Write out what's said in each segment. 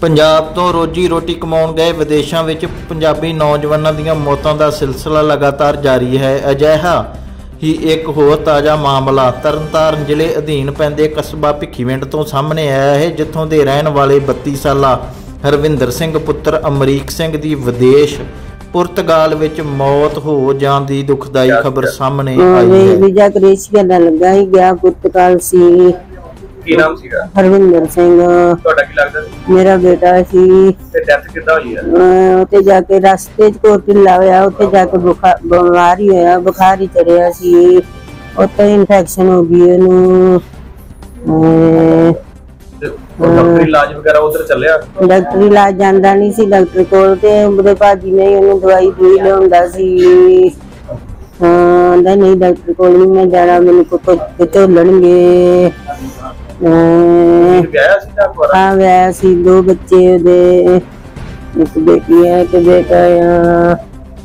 ਪੰਜਾਬ ਤੋਂ ਰੋਜੀ ਰੋਟੀ ਕਮਾਉਣ ਗਏ ਵਿਦੇਸ਼ਾਂ ਵਿੱਚ ਪੰਜਾਬੀ ਨੌਜਵਾਨਾਂ ਦੀਆਂ ਮੌਤਾਂ ਦਾ ਸਿਲਸਿਲਾ ਲਗਾਤਾਰ ਜਾਰੀ ਹੈ। ਅਜਿਹਾ ਹੀ ਇੱਕ ਹੋਰ ਤਾਜ਼ਾ ਮਾਮਲਾ ਤਰਨਤਾਰਨ ਜ਼ਿਲ੍ਹੇ ਅਧੀਨ ਪੈਂਦੇ ਕਸਬਾ ਭਿੱਖੀਵਿੰਡ ਤੋਂ ਸਾਹਮਣੇ ਆਇਆ ਹੈ, ਜਿੱਥੋਂ ਦੇ ਰਹਿਣ ਵਾਲੇ 32 ਸਾਲਾ ਹਰਵਿੰਦਰ ਸਿੰਘ ਪੁੱਤਰ ਅਮਰੀਕ ਸਿੰਘ ਦੀ ਵਿਦੇਸ਼ ਪੁਰਤਗਾਲ ਵਿੱਚ ਮੌਤ ਹੋ ਜਾਣ ਦੀ ਦੁਖਦਾਈ ਖਬਰ ਸਾਹਮਣੇ ਆਈ ਹੈ। ਵੀਜ਼ਾ ਕ੍ਰੇਸ਼ੀਆ ਦਾ ਲੱਗਾ ਹੀ ਗਿਆ ਪੁਰਤਗਾਲ ਸੀ। ਕੀ ਨਾਮ ਸੀਗਾ? ਹਰਵਿੰਦਰ ਸਿੰਘ। ਤੁਹਾਡਾ ਕੀ ਲੱਗਦਾ ਸੀ? ਮੇਰਾ ਬੇਟਾ ਸੀ। ਤੇ ਡੈਥ ਕਿੱਦਾਂ ਹੋਈ ਹੈ? ਉੱਥੇ ਜਾ ਕੇ ਰਸਤੇ 'ਚ ਕੋਈ ਢਿੱਲਾ ਹੋਇਆ, ਉੱਥੇ ਜਾ ਕੇ ਬਿਮਾਰ ਹੀ ਹੋਇਆ, ਬੁਖਾਰ ਹੀ ਚੜਿਆ ਸੀ, ਉੱਥੇ ਇਨਫੈਕਸ਼ਨ ਹੋ ਗਈ ਇਹਨੂੰ। ਡਾਕਟਰੀ ਇਲਾਜ ਵਗੈਰਾ ਉਧਰ ਚੱਲਿਆ? ਡਾਕਟਰੀ ਇਲਾਜ ਜਾਂਦਾ ਨਹੀਂ ਸੀ ਡਾਕਟਰ ਕੋਲ, ਤੇ ਉਹਦੇ ਭਾਜੀ ਨੇ ਉਹਨੂੰ ਦਵਾਈ ਦੂਈ ਲਿਆਉਂਦਾ ਸੀ। ਨਹੀਂ ਡਾਕਟਰ ਕੋਲ ਨਹੀਂ ਮੈਂ ਜਾਣਾ, ਮੈਨੂੰ ਕੁਝ ਝੋਲਣਗੇ। हाँ ਵਿਆਹ ਸੀ, 2 ਬੱਚੇ ਉਹਦੇ, ਇੱਕ ਬੇਟੀ ਹੈ ਤੇ ਬੇਟਾ ਆ।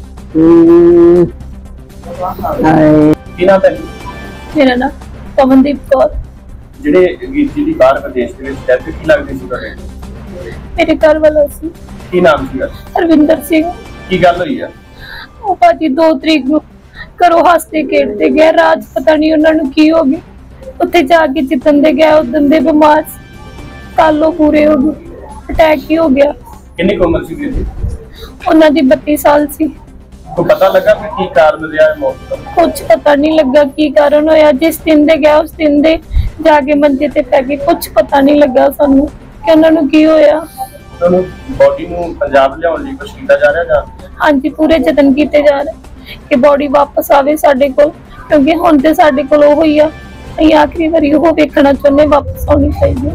ਕੀ ਨਾਮ ਹੈ? ਮੇਰਾ ਨਾਮ ਪਵਨਦੀਪ ਕੌਰ। ਜਿਹੜੇ ਵੀਰ ਜੀ ਦੀ ਬਾਹਰ ਵਿਦੇਸ਼ ਦੇ ਵਿੱਚ ਡੈਥ ਕੀ ਲੱਗਦੀ ਸੀ ਤੁਹਾਡੇ? ਮੇਰੇ ਘਰ ਵਾਲਾ ਸੀ। ਕੀ ਨਾਮ ਸੀ? ਹਰਵਿੰਦਰ ਸਿੰਘ। ਕੀ ਗੱਲ ਹੋਈ ਆ? ਉਹ ਭਾਜੀ 2 ਤਰੀਕ ਨੂੰ ਘਰੋਂ ਹੱਸਦੇ ਖੇਡਦੇ ਗਏ, ਰਾਤ ਪਤਾ ਨਹੀਂ ਉਹਨਾਂ ਨੂੰ ਕੀ ਹੋ ਗਿਆ, ਉੱਥੇ ਜਾ ਕੇ ਜਿੱਦਣ ਦੇ ਗਿਆ ਉਦੋਂ ਦੇ ਬਿਮਾਰ ਕਾਲੋ ਪੂਰੇ ਹੋ ਗਏ, ਅਟੈਕ ਹੀ ਹੋ ਗਿਆ। ਕਿੰਨੀ ਉਮਰ ਸੀ ਜੀ ਉਹਨਾਂ ਦੀ? 32 ਸਾਲ ਸੀ। ਕੋਈ ਪਤਾ ਲੱਗਾ ਕਿ ਕੀ ਕਾਰਨ ਰਿਹਾ ਮੌਤ ਦਾ? ਕੁਝ ਪਤਾ ਨਹੀਂ ਲੱਗਾ ਕੀ ਕਾਰਨ ਹੋਇਆ। ਜਿਸ ਦਿਨ ਦੇ ਗਿਆ ਉਸ ਦਿਨ ਦੇ ਜਾ ਕੇ ਮੰਜੇ ਤੇ ਪੈ ਗਏ, ਕੁਝ ਪਤਾ ਨਹੀਂ ਲੱਗਾ ਸਾਨੂੰ ਕਿ ਉਹਨਾਂ ਨੂੰ ਕੀ ਹੋਇਆ। ਤੁਹਾਨੂੰ ਬੋਡੀ ਨੂੰ ਪੰਜਾਬ ਲਿਆਉਣ ਲਈ ਕੁਝ ਕੀਤਾ ਜਾ ਰਿਹਾ ਜਾਂ? ਹਾਂਜੀ, ਪੂਰੇ ਯਤਨ ਕੀਤੇ ਜਾ ਰਹੇ ਕਿ ਬੋਡੀ ਵਾਪਸ ਆਵੇ ਸਾਡੇ ਕੋਲ, ਕਿਉਂਕਿ ਹੁਣ ਤੇ ਸਾਡੇ ਕੋਲ ਉਹ ਹੀ ਆ। ਅਸੀਂ ਆਖਰੀ ਵਾਰੀ ਉਹ ਵੇਖਣਾ ਚਾਹੁੰਦੇ, ਵਾਪਸ ਆਉਣੀ ਚਾਹੀਦੀ।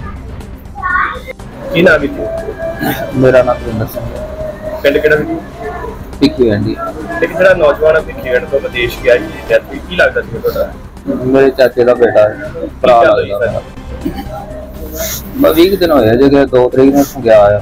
ਕੀ ਨਾਮ ਹੈ ਜੀ? ਮੇਰਾ ਨਾਮ ਹਰਵਿੰਦਰ ਸਿੰਘ। ਪਿੰਡ ਕਿਹੜਾ ਸੀ? ਭਿੱਖੀਵਿੰਡ। ਇੱਕ ਜਿਹੜਾ ਨੌਜਵਾਨ ਭਿੱਖੀਵਿੰਡ ਤੋਂ ਵਿਦੇਸ਼ ਗਿਆ ਜੀ, ਡੈਥ ਕੀ ਲੱਗਦਾ ਸੀ ਤੁਹਾਡਾ? ਮੇਰੇ ਚਾਚੇ ਦਾ ਬੇਟਾ ਹੈ, ਭਰਾ ਲੱਗਦਾ। 20 ਦਿਨ ਹੋਇਆ ਜੇ 2 ਤਰੀਕ ਨੂੰ ਗਿਆ ਆ,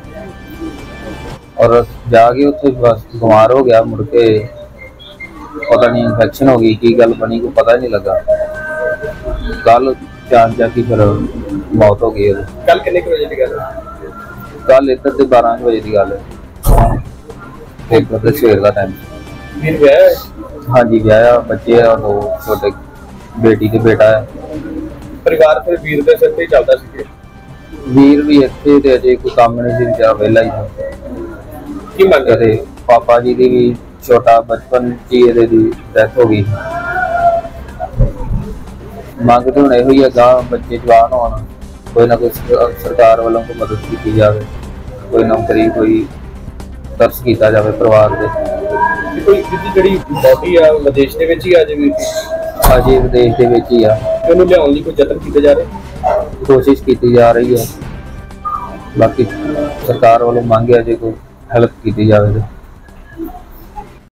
ਔਰ ਜਾ ਕੇ ਉੱਥੇ ਬਸ ਬਿਮਾਰ ਹੋ ਗਿਆ। ਮੁੜ ਕੇ ਪਤਾ ਨਹੀਂ ਇਨਫੈਕਸ਼ਨ ਹੋ ਗਈ, ਕੀ ਗੱਲ ਬਣੀ ਕੋਈ ਪਤਾ ਨਹੀਂ ਲੱਗਾ। ਕੱਲ ਜਾਣ ਜਾ ਕੇ ਫਿਰ ਮੌਤ ਹੋ ਗਈ। ਕੱਲ ਕਿੰਨੇ ਵਜੇ ਦੀ ਗੱਲ? ਕੱਲ ਇੱਧਰ ਦੇ 12 ਵਜੇ ਦੀ ਗੱਲ ਹੈ, ਇੱਕ ਵਜੇ ਸਵੇਰ ਦਾ ਟਾਈਮ। ਵੀਰ ਵਿਆਹ? ਹਾਂਜੀ ਵਿਆਹਿਆ, ਬੱਚੇ ਆ 2 ਛੋਟੇ, ਬੇਟੀ ਤੇ ਬੇਟਾ ਹੈ। ਪਰਿਵਾਰ ਫਿਰ ਵੀਰ ਦੇ ਸਿਰ ਤੇ ਚੱਲਦਾ ਸੀ? ਵੀਰ ਵੀ ਇੱਥੇ ਤੇ ਅਜੇ ਕੋਈ ਕੰਮ ਨਹੀਂ ਸੀ, ਵਿਚਾਰਾ ਵਿਹਲਾ ਹੀ ਸੀ। ਕੀ ਮੰਗ ਕਰਦੇ? ਪਾਪਾ ਜੀ ਦੀ ਵੀ ਛੋਟਾ ਬਚਪਨ ਚ ਇਹਦੇ ਦੀ ਡੈਥ ਹੋ ਗਈ। ਮੰਗਦੇ ਹੁਣ ਇਹੋ ਹੀ ਆ, ਗਾਂ ਬੱਚੇ ਜਵਾਨ ਹੋਣ, ਕੋਈ ਨਾ ਕੋਈ ਸਰਕਾਰ ਵੱਲੋਂ ਕੋਈ ਮਦਦ ਕੀਤੀ ਜਾਵੇ, ਕੋਈ ਨੌਕਰੀ, ਕੋਈ ਤਰਸ ਕੀਤਾ ਜਾਵੇ ਪਰਿਵਾਰ ਦੇ। ਕੋਈ ਜਿਹੜੀ ਬੋਡੀ ਆ ਵਿਦੇਸ਼ ਦੇ ਵਿੱਚ ਹੀ ਆ? ਅਜੇ ਵਿਦੇਸ਼ ਦੇ ਵਿੱਚ ਹੀ ਆ। ਉਹਨੂੰ ਲਿਆਉਣ ਲਈ ਕੋਈ ਯਤਨ ਕੀਤੇ ਜਾ ਰਹੇ? ਕੋਸ਼ਿਸ਼ ਕੀਤੀ ਜਾ ਰਹੀ ਹੈ, ਬਾਕੀ ਸਰਕਾਰ ਵੱਲੋਂ ਮੰਗ ਹੈ ਜੇ ਕੋਈ ਹੈਲਪ ਕੀਤੀ ਜਾਵੇ।